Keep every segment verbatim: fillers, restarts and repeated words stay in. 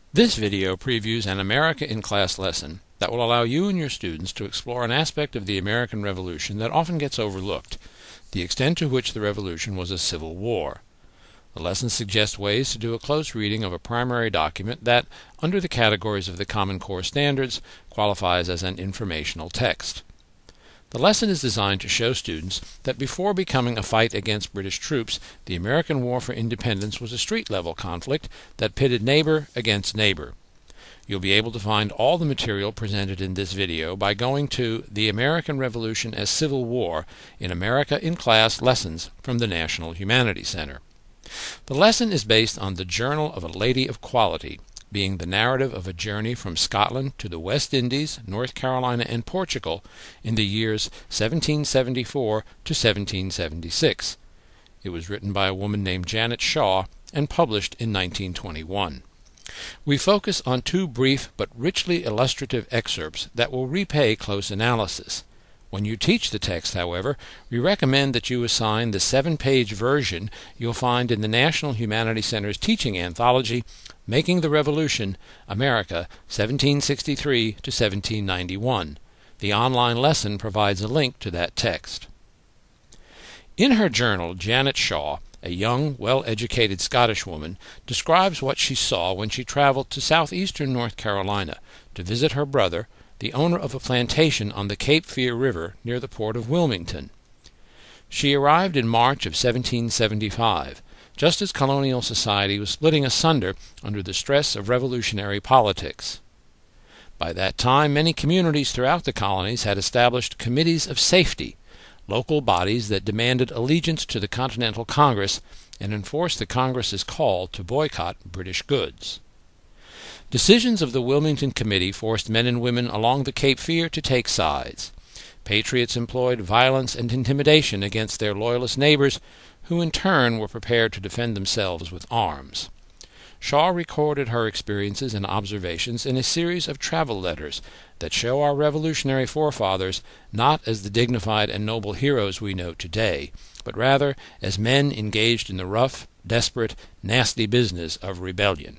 This video previews an America in Class lesson that will allow you and your students to explore an aspect of the American Revolution that often gets overlooked, the extent to which the Revolution was a civil war. The lesson suggests ways to do a close reading of a primary document that, under the categories of the Common Core standards, qualifies as an informational text. The lesson is designed to show students that before becoming a fight against British troops, the American War for Independence was a street-level conflict that pitted neighbor against neighbor. You'll be able to find all the material presented in this video by going to The American Revolution as Civil War in America in Class Lessons from the National Humanities Center. The lesson is based on The Journal of a Lady of Quality, being the narrative of a journey from Scotland to the West Indies, North Carolina, and Portugal in the years seventeen seventy-four to seventeen seventy-six. It was written by a woman named Janet Shaw and published in nineteen twenty-one. We focus on two brief but richly illustrative excerpts that will repay close analysis. When you teach the text, however, we recommend that you assign the seven-page version you'll find in the National Humanities Center's teaching anthology, Making the Revolution, America, seventeen sixty-three to seventeen ninety-one. The online lesson provides a link to that text. In her journal, Janet Shaw, a young, well-educated Scottish woman, describes what she saw when she traveled to southeastern North Carolina to visit her brother, the owner of a plantation on the Cape Fear River near the port of Wilmington. She arrived in March of seventeen seventy-five, just as colonial society was splitting asunder under the stress of revolutionary politics. By that time, many communities throughout the colonies had established committees of safety, local bodies that demanded allegiance to the Continental Congress and enforced the Congress's call to boycott British goods. Decisions of the Wilmington Committee forced men and women along the Cape Fear to take sides. Patriots employed violence and intimidation against their loyalist neighbors, who in turn were prepared to defend themselves with arms. Shaw recorded her experiences and observations in a series of travel letters that show our revolutionary forefathers not as the dignified and noble heroes we know today, but rather as men engaged in the rough, desperate, nasty business of rebellion.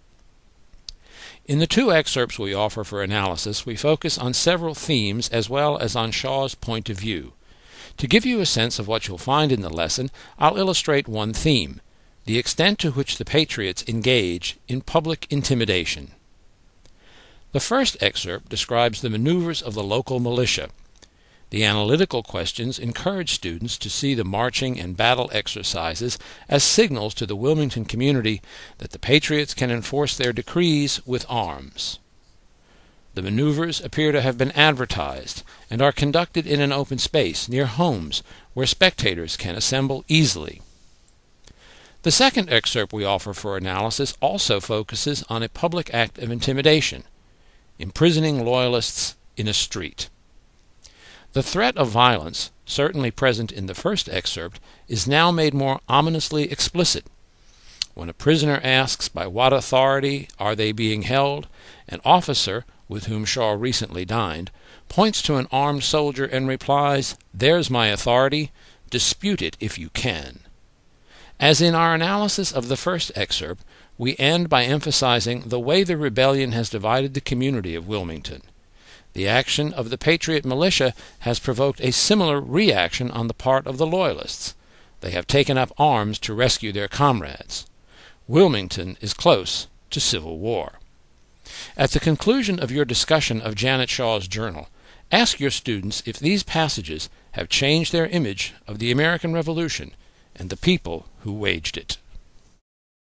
In the two excerpts we offer for analysis, we focus on several themes as well as on Shaw's point of view. To give you a sense of what you'll find in the lesson, I'll illustrate one theme: the extent to which the Patriots engage in public intimidation. The first excerpt describes the maneuvers of the local militia. The analytical questions encourage students to see the marching and battle exercises as signals to the Wilmington community that the Patriots can enforce their decrees with arms. The maneuvers appear to have been advertised and are conducted in an open space near homes where spectators can assemble easily. The second excerpt we offer for analysis also focuses on a public act of intimidation, imprisoning loyalists in a street. The threat of violence, certainly present in the first excerpt, is now made more ominously explicit. When a prisoner asks by what authority are they being held, an officer, with whom Shaw recently dined, points to an armed soldier and replies, "There's my authority. Dispute it if you can." As in our analysis of the first excerpt, we end by emphasizing the way the rebellion has divided the community of Wilmington. The action of the Patriot militia has provoked a similar reaction on the part of the Loyalists. They have taken up arms to rescue their comrades. Wilmington is close to civil war. At the conclusion of your discussion of Janet Shaw's journal, ask your students if these passages have changed their image of the American Revolution and the people who waged it.